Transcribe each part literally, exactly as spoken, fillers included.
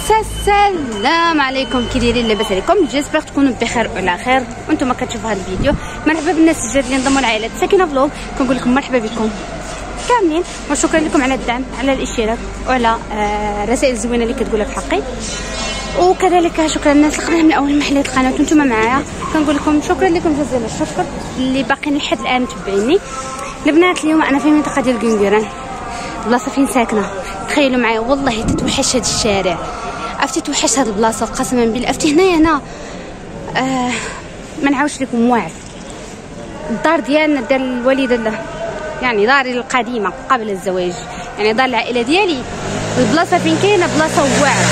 السلام عليكم، كي دايرين؟ لاباس عليكم؟ جيسبر تكونوا بخير وعلى خير وانتم كتشوفوا هذا الفيديو. مرحبا بالناس الجداد اللي انضموا لعائله ساكنه فلوغ، كنقول لكم مرحبا بكم كاملين وشكرا لكم على الدعم، على الاشتراك وعلى الرسائل آه الزوينه اللي كتقولها في حقي، وكذلك شكرا للناس اللي خدموا من اول محلات القناه وانتم معايا. كنقول لكم شكرا لكم جزيل الشكر اللي باقيين لحد الان متبعيني. البنات اليوم انا في منطقه ديال كنكيران، بلاصه فين ساكنه. تخيلوا معايا والله تتوحش هذا الشارع، عرفتي توحش هذه البلاصه قسما بالله. عرفتي هنايا هنا آه ما نعاودش لكم واعر. الدار ديالنا دار الوالده، يعني داري القديمه قبل الزواج، يعني دار العائله ديالي. البلاصه فين كاينه بلاصه واعره.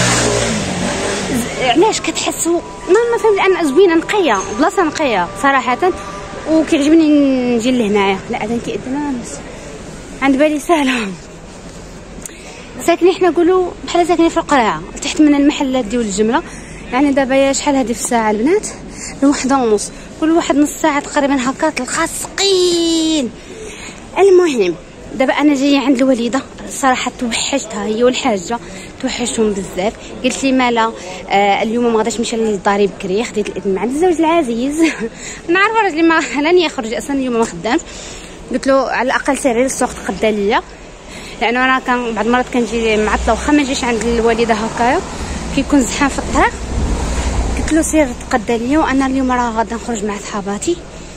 علاش كتحسوا ما فهمت انا؟ زوينه نقيه، بلاصه نقيه صراحه، وكيعجبني نجي لهنايا. لا اذا كيأذن عند بالي سهله. ساكنين حنا نقولوا بحال ساكنين في القريعه تحت من المحلات ديال الجمله. يعني دابا شحال هذه في الساعه البنات؟ الوحده ونص، كل واحد نص ساعه تقريبا هكا تلقى سقين. المهم دابا انا جايه عند الوالده، الصراحه توحشتها هي والحاجه، توحشتهم بزاف. قلت لي مالا آه اليوم ما غاداش نمشي للدار بكري، خديت الاذن مع الزوج العزيز. نعرف راجلي ما لن يخرج اصلا اليوم ما خدامش. قلت له على الاقل سيري للسوق تقدا ليا، لانه انا كان بعض المرات كنجي معطله واخا ما نجيش عند الوالده هكايا كيكون زحام في الطريق. قلت له سير تقدا ليا، وانا اليوم راه غادا نخرج مع صحاباتي،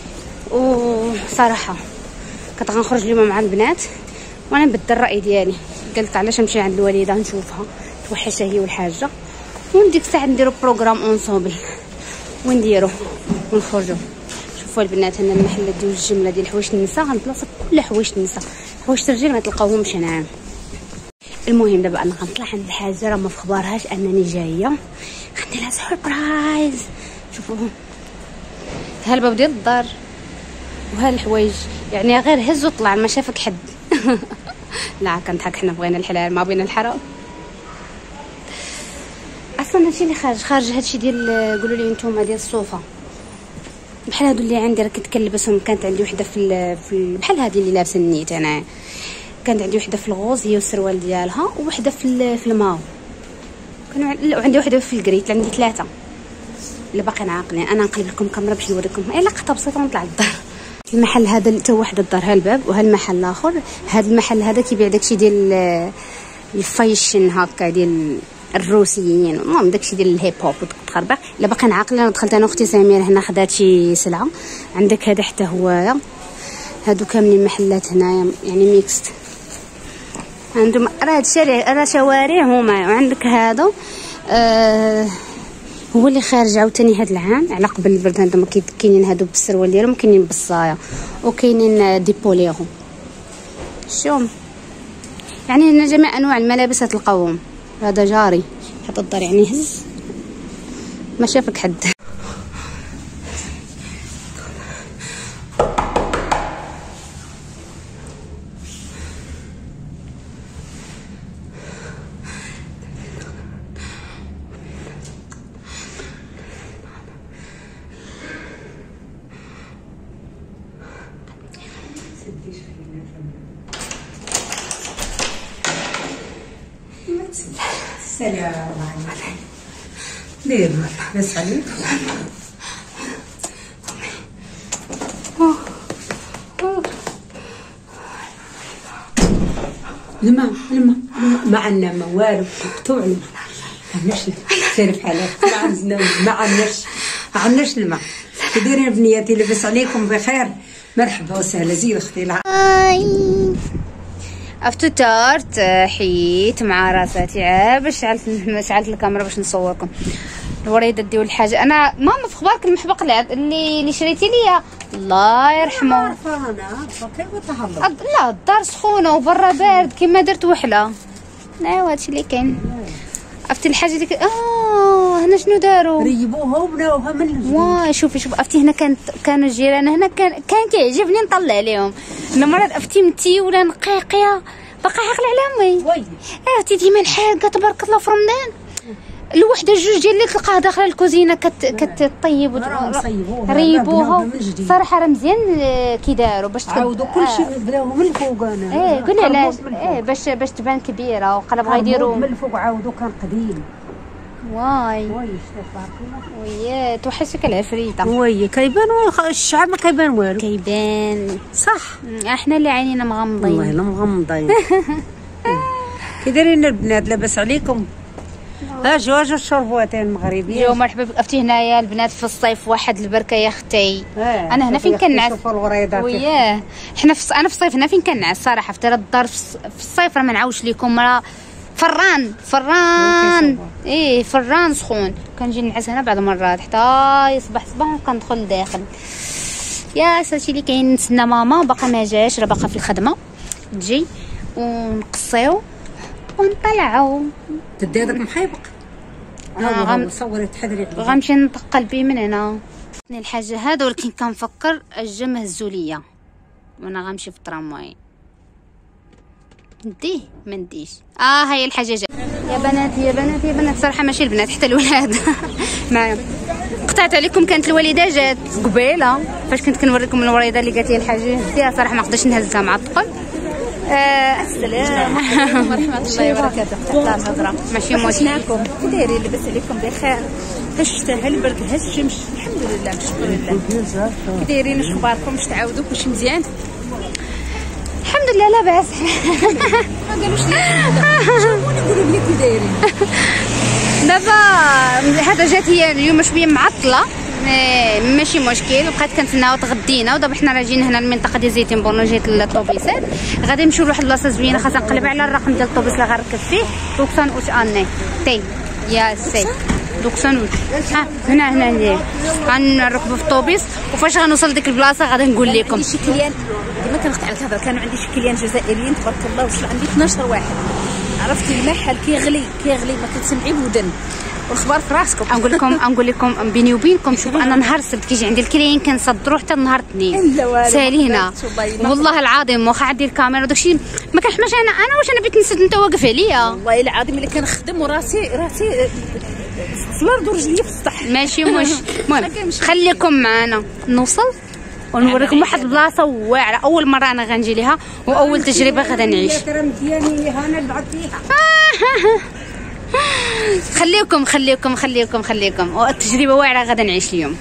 وصراحه كنت غنخرج اليوم مع البنات وانا نبدل الراي ديالي. قلت علاش نمشي عند الوالده نشوفها، توحشها هي والحاجه، ونديك الساعه نديرو بروغرام اونصوبل ونديرو ونخرجوا. شوفوا البنات هنا المحلات ديال الجمله ديال حوايج النساء، غنبلاصه كل حوايج النساء، حوايج الرجال ما تلقاوهمش هنا. المهم دابا انا غنطلع عند الحاجه، راه ما في خبارهاش انني جايه، غندير لها سوربرايز. شوفوا ها الباب ديال الدار وها الحوايج، يعني غير هز وطلع ما شافك حد. لا كنضحك، حنا بغينا الحلال ما بغينا الحرام. اصلا هادشي اللي خارج خارج هادشي ديال قولوا لي نتوما ديال الصوفه، بحال هادو اللي عندي راه كنت كنلبسهم. كانت عندي وحده في في بحال هذه اللي لابسه النيت انا، كانت عندي وحده في الغوز هي والسروال ديالها، ووحده في في الماو، كانوا عندي وحده في الكريت. عندي ثلاثه اللي باقيين عاقلين. انا نقلب لكم كاميرا باش نوريكم الا لقطه بسيطه ونطلع للدار. المحل هذا حتى واحد الدار، ها الباب، وها المحل الاخر. هذا المحل هذا كيبيع داكشي ديال الفايشن هكا ديال الروسيين، المهم داكشي ديال الهيب هوب والتخربيق. الا باقي عاقله انا دخلت انا اختي سميره هنا خدات شي سلعه. عندك هذا حتى هوايا، هادو كاملين محلات هنايا يعني ميكست. عندهم راه هاد الشارع راه شوارع هما. وعندك هذا آه هو اللي خارج عاوتاني هاد العام على قبل البرد. هادو كاينين هادو بالسروال ديالهم، كاينين بالصايه، وكاينين ديبوليهم. شوف يعني هنا جميع انواع الملابس تلقاوهم. هذا جاري حتى الدار يعني هز ما شافك حد. السلام عليكم. دير بس عليك. لما لما ما عندنا ما والو، تو علما ما عندناش سير بحالك، ما عندنا ما عندناش ما عندناش الماء. كي دايرين بنياتي؟ لاباس عليكم بخير؟ مرحبا وسهلا زي اختي. افطرت حيت مع راساتي عا باش شعلت شعلت الكاميرا باش نصوركم. الوريده ديال الحاجه انا ماما في خبارك المحبق اللي اللي شريتي ليا الله يرحمه. لا الدار سخونه وبرا بارد كيما درت وحله. ايوا هادشي اللي كاين. عرفتي الحاجه ديك اه هنا شنو داروا؟ ريبوها وبناوها من الجديد. واه شوفي شوفي عرفتي هنا كانت كانوا الجيران هنا كان كان كيعجبني نطلع عليهم. المرات عرفتي متي ولا نقيقيه باقا عاقله على امي. وي عرفتي ديما الحاجه تبارك الله في رمضان الوحده جوج ديال اللي تلقاها داخله الكوزينه كت كتطيب ريبوها. صراحه راه مزيان كي داروا باش عاودوا كلشي بداو من الفوق. انا ايه قلنا علاش ايه باش باش تبان كبيره، وقال بغا يديروا من الفوق عاودوا كان قديم. واي وي شتي باقي ويا توحشك العفريته. وي كيبان الشعب ما كيبان والو. كيبان صح. احنا اللي عينينا مغمضين. والله الا مغمضين. كي دايرين البنات لاباس عليكم؟ ها جواج الشربواتين مغربيه. جو مرحبا بك اختي. هنايا البنات في الصيف واحد البركه يا اختي. آه. انا هنا فين كنعس. شوفوا الوريضات. وياه حنا في انا في الصيف هنا فين كنعس صراحه في دار الدار في الصيف راه ما نعاودش لكم راه فران فران ايه فران سخون. كنجي نعس هنا بعض المرات حتى يصبح صباح وكندخل لداخل. يا ساتي اللي كاين نتسنى ماما باقا ما جاش راه باقا في الخدمه تجي ونقصيو ونطلعو. تدي هذاك محيبق. ها غم صوري تحضري غنمشي نطق قلبي من هنا. الحاجه هذا ولكن كنفكر اجا مهزو ليا وانا غنمشي في الترامواي. نديه ما نديش. اه هاي الحاجه جا. يا بنات يا بنات يا بنات صراحه ماشي البنات حتى الولاد معايا. قطعت عليكم كانت الوالده جات قبيله فاش كنت كنوريكم الوريده اللي قالت لي الحاجه هزيها صراحه ما قدرتش نهزها مع الطفل. آه السلام عليكم ورحمه الله وبركاته. لا الهضره ماشي مشكلكم. كي دايرين لاباس عليكم بخير؟ هاش الشتا البرد هاش الشمس الحمد لله نشكر الله. كي دايرين اش اخباركم؟ اش تعاودوا كلشي مزيان؟ الحمد لله لاباس. ما قالوش لي جاوبوني قولوا لي كي دايرين. دابا هذا جات هي اليوم شويه معطله ماشي مشكل بقيت كنتسناو وتغدينا ودابا حنا راجعين هنا المنطقه ديال زيتون بونو جات الطوبيسات غادي نمشيو لواحد البلاصه زوينه خاصنا نقلب على الرقم ديال الطوبيس اللي غنركب فيه دوكسون اوت اني تي يا سي دوكسون اوت ها هنا هنا هنا غنركبوا في الطوبيس وفاش غنوصل لديك البلاصه غادي نقول لكم. عندي شي كليان ديما كنقطع لك الهضره. كانوا عندي شي كليان جزائريين تبارك الله وصل عندي اثناش واحد. عرفتي المحل كيغلي كيغلي ما كتسمعي بودن والخبار في راسكم. نقول لكم نقول لكم بيني وبينكم شوف انا نهار السبت كيجي عندي الكليين كنصدروا حتى نهار الاثنين سالينا والله العظيم. واخا عندي الكاميرا وداكشي ما كنحماش انا انا واش انا بغيت نسد انت واقف عليا والله العظيم اللي كنخدم وراسي راسي في الارض ورجلي في السطح ماشي مش المهم خليكم معنا نوصل ونوريكم واحد البلاصه واعره اول مره انا غنجي ليها واول تجربه غادا نعيش. خليكم خليكم خليكم خليكم التجربه واعره غادا نعيش اليوم.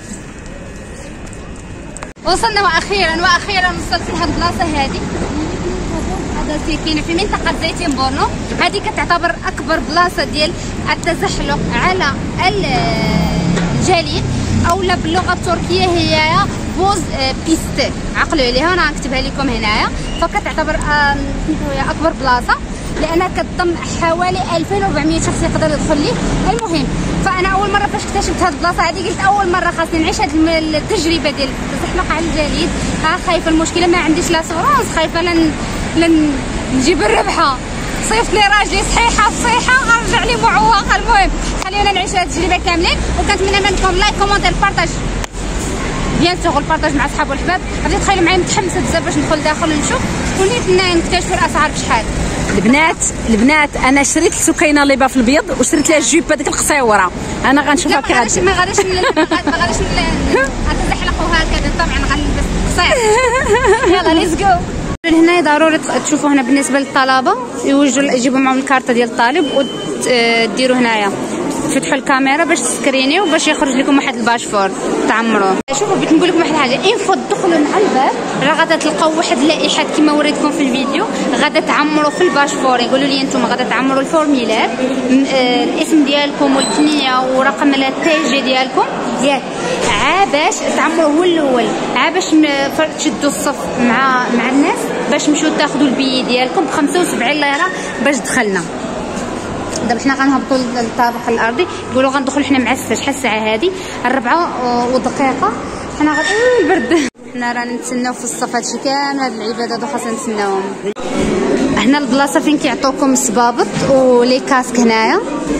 وصلنا واخيرا واخيرا وصلت لهاد البلاصه هذه. هذا ساكنه في منطقه زيتون بورنو. هذه كتعتبر اكبر بلاصه ديال التزحلق على الجليد اولا باللغه التركيه هي بوز بيست. عقلوا عليها انا غنكتبها لكم هنايا. فكتعتبر هي اكبر بلاصه لانها كتضم حوالي ألفين وأربعمية شخص يقدر يدخل ليه. المهم فانا اول مره فاش اكتشفت هذه البلاصه هذه قلت اول مره خاصني نعيش هذه التجربه ديال التزحلق على الجليد. ها خايفه المشكله ما عنديش لاسورونس خايفه لن لن نجيب الربحه صيفط لي راجلي صحيحه فصيحه غنرجع لي معوقه. المهم خلينا نعيش هذه التجربه كاملين وكنتمنى منكم لايك كومونتير بارطاج بيان سور البارطاج مع صحاب والحباب. غادي تخيلوا معايا متحمسه بزاف باش ندخل داخل ونشوف ونيت نكتشفوا الاسعار بشحال. البنات البنات انا شريت لسكينه ليبه في البيض وشريت لها الجيبه ديك القصيوره. انا غنشوفها كي غادي ما غاديش ما غاديش نتزحلقوا هكذا طبعا غنلبس قصير. يلا ليتس جو. هنا ضروري تشوفوا هنا بالنسبه للطلبه يوجدوا يجيبوا معهم الكارطه ديال الطالب وديروا هنايا تفتحوا الكاميرا باش تسكرينيو باش يخرج لكم واحد الباشفور تعمروه. شوفوا بغيت نقول لكم واحد الحاجه انفو تدخلوا مع الباب راه غادا تلقاو واحد اللائحات كما وريتكم في الفيديو غادا تعمروا في الباشفور. يقولوا لي انتم غادا تعمروا الفورميلار الاسم ديالكم والكنيه ورقم التي جي ديالكم ياك عا باش تعمروا هو الاول عا باش تشدوا الصف مع مع الناس باش تمشيو تاخذوا البي ديالكم ب خمسة وسبعين ليره باش دخلنا. دابا حنا غنهبطوا للطابق الارضي يقولوا غندخلوا حنا مع الساعه شحال الساعه هذه الربعه ودقيقه. حنا غادي البرد حنا رانا نتسناو في الصف هادشي كامل هاد العباد هادو خاصنا نتسناوهم. هنا البلاصه فين كيعطوكم الصبابط ولي كاسك هنايا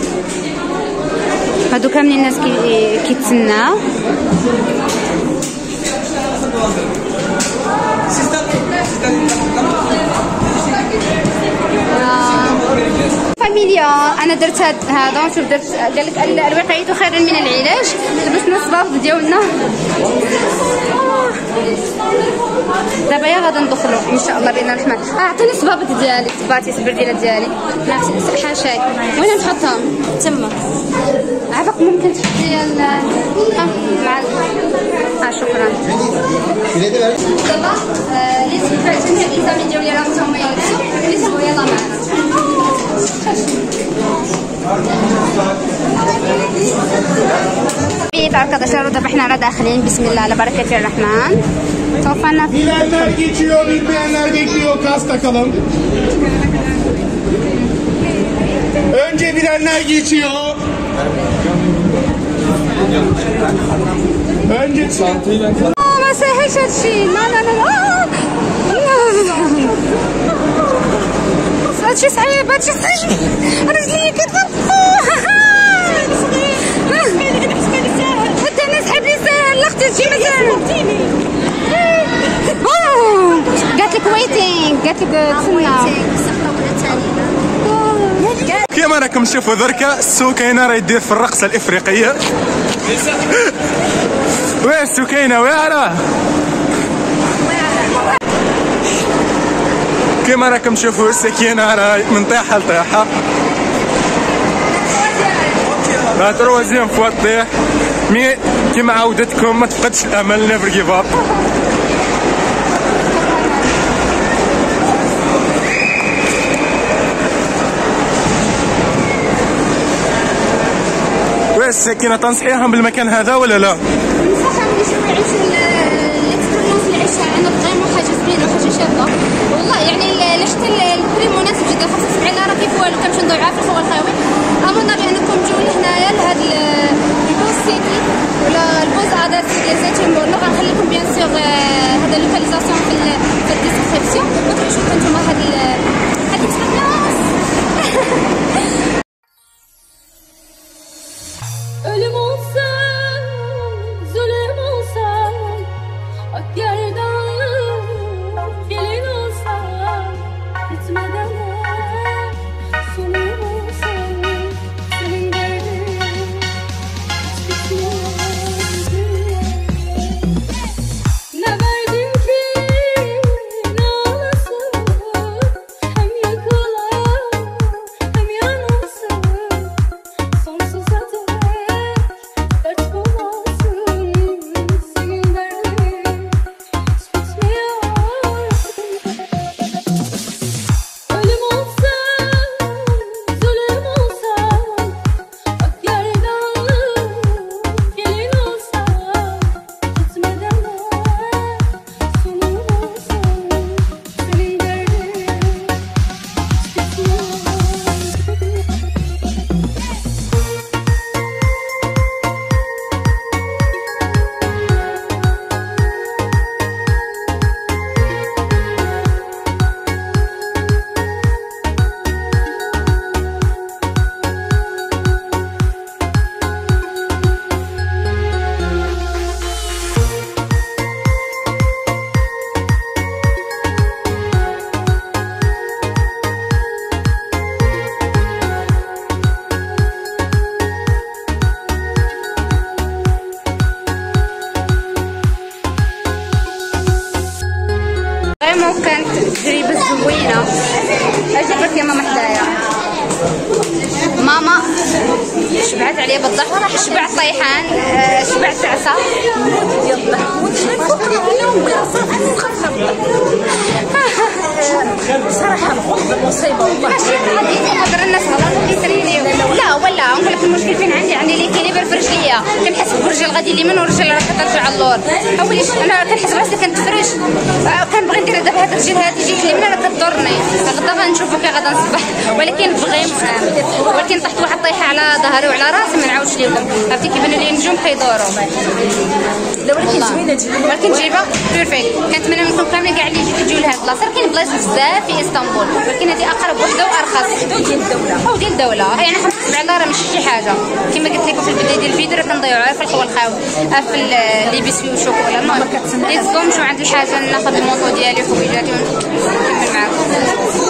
هادو كاملين الناس كي كيتسناو. فاميليا انا درت هذا شوف درت قال لك الوقايه خير من العلاج. لبسنا الصبابط ديالنا دابا يا غادا ندخلوا ان شاء الله باذن الرحمن. اه عطيني الصبابط ديالي صباطي السبرديله ديالي حاشاك وين نحطهم تما. ممكن تحطي ال مع اه شكرا. دابا لي سمعت جميع الاكزامين ديالي راهم هما يلبسوا اللي تبغوا يلاه معنا. بيت arkadaşlar daba احنا راه داخلين بسم الله على بركة الرحمن. Tofana. Bilenler geçiyor, bilmeyenler bekliyor. Kas takalım. Önce bilenler geçiyor. Önce çantayla. اه ما سهلش هادشي. لا لا لا هادشي صعيب هادشي صعيب. رجلي كتضرب. حتى انا سحب لي ساهل لا اختي تجي مزال. قالت لك ويتينغ قالت لك تسنى. كيما راكم تشوفوا دركا السكينه راه يدير في الرقصه الافريقيه. وين السكينه واعره؟ كيما راكم تشوفوا السكينه راه من طيحه لطيحه. لا تروازيام فوا طيح مي كيما عودتكم ما تفقدش الامل. نيفر جيف اب. السكينة تنصحيهم بالمكان هذا ولا لا؟ ننصحهم يشوفوا يعيشوا الاكسبيريونس اللي عيشها عندنا فريمون حاجة زوينة وحاجة شابة والله. يعني حتى البري مناسب جدا. خمسة وسبعين راه كيف والو كنمشيو نضيعوها في الخوا الخاوي. امونا بانكم تجيو لهنايا لهاد البوز سيتي ولا البوز ادار ديال زيتون مورلو. غنخليكم بيان سيغ هاد اللوكاليزاسيون في في الديسكريبسيون. وتعيشوا نتوما هاد هاد الاكسبيريونس. Ölüm olsa, zulüm olsa, ak yerden gelin olsa, gitmeden sonum olsa, senin derdin hiç bitmez. Ne verdin ki ne alasın, hem yıkılan hem yanasın, sonsuza dek. كانت تجربة زوينة. أجبرك يا ماما حدايا. ماما شبعت عليا بالضحك، شبعت طيحان، شبعت عسى. صراحة الغربة مصيبة والله. هضر الناس غلط يسريني. لا ولا نقول لك المشكل فين عندي عندي ليكيليبر في رجليا. كنحس برجل غادي اليمين ورجل راه كترجع اللور. اوليش انا كنحس براسي كنتفرج. كنبغي ندير دابا هاد الرجل هادي جيت اليمين راه كضرني. غدا غنشوفو كي غدا نصبح ولكن بغي مفهوم. ولكن طحت واحد الطيحة على ظهري وعلى راسي ما نعاودش ليكم. عرفتي كيبانوا لي النجوم كيدوروا. ولكن زوينة ولكن جيبه بيرفكت. كنتمنى منكم كاملين كاع اللي جيتو لهاد البلاصه. كاين بلايص بزاف في اسطنبول ولكن هذه اقرب وحده وارخص. ديال الدولة او ديال الدوله. يعني خمسة وسبعين راه ماشي شي حاجه. كما قلت لكم في البدايه ديال الفيديو راه كنضيعوها في الخوا الخاوي في لي بيسكوي والشوكولا. المهم نمشيو عند الحاجه ناخذ المونطو ديالي وحويجاتي ونكمل معاكم.